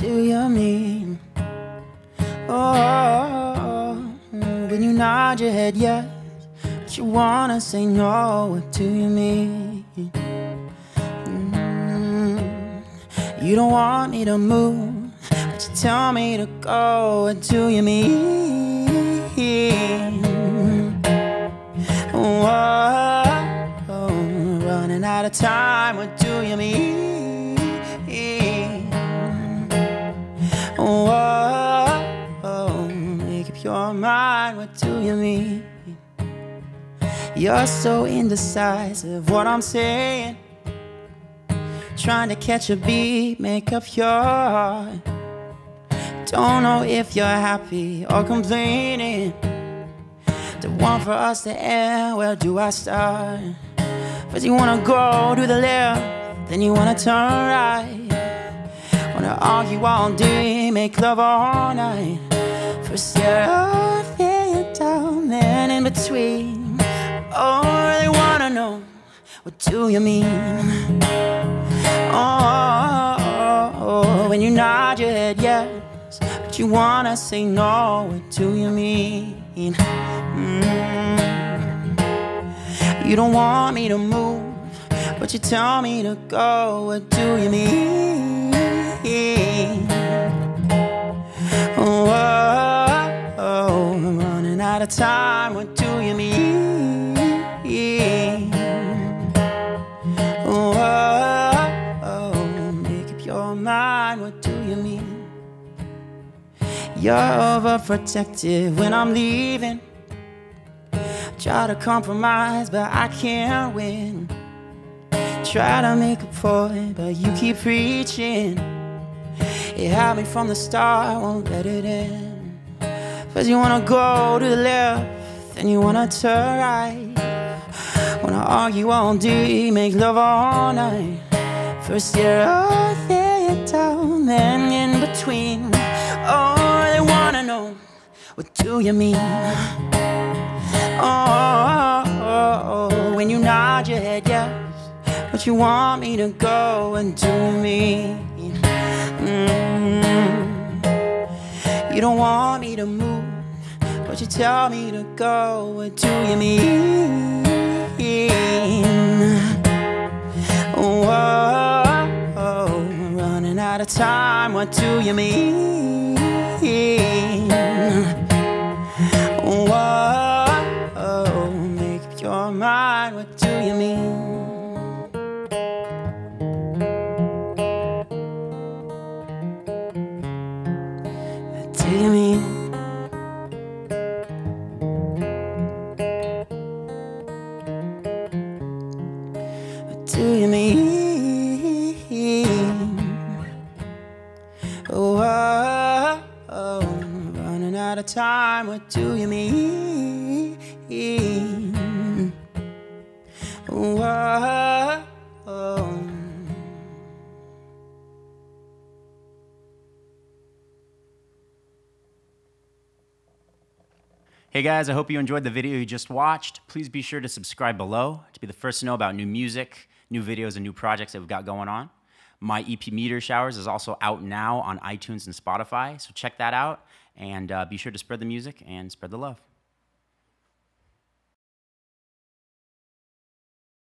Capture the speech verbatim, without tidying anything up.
do you mean? Oh, when you nod your head yes, but you wanna say no, what do you mean? Mm, you don't want me to move, but you tell me to go, what do you mean? Oh, running out of time, what do you mean? Oh, oh, make up your mind, what do you mean? You're so indecisive, what I'm saying, trying to catch a beat, make up your heart. Don't know if you're happy or complaining. The one for us to end, where do I start? First you wanna go to the left, then you wanna turn right. Wanna argue all day, make love all night. First you're up, then you're down, then in between. Oh, I really wanna know, what do you mean? Oh, oh, oh, when you nod your head yes, but you wanna say no, what do you mean? Mm. You don't want me to move, but you tell me to go, what do you mean? Oh, oh, oh, I'm running out of time, what do you mean? Oh, oh, oh, make up your mind, what do you mean? You're overprotective when I'm leaving. Try to compromise, but I can't win. Try to make a point, but you keep preaching. You had me from the start, won't let it end. First you wanna go to the left, then you wanna turn right. Wanna argue all day, make love all night. First you're up, then you're down, then in between. Oh, they wanna know, what do you mean? Oh, oh, oh, when you nod your head yes, but you want me to go, and do me. Mm. You don't want me to move, but you tell me to go, what do you mean? Oh, oh, oh, running out of time, what do you mean? Oh, oh, make up your mind, what do you mean? What do you mean? What do you mean? Oh, oh, oh, running out of time, what do you mean? Oh, oh, oh. Hey guys, I hope you enjoyed the video you just watched. Please be sure to subscribe below to be the first to know about new music, new videos, and new projects that we've got going on. My E P Meteor Showers is also out now on iTunes and Spotify, so check that out, and uh, be sure to spread the music and spread the love.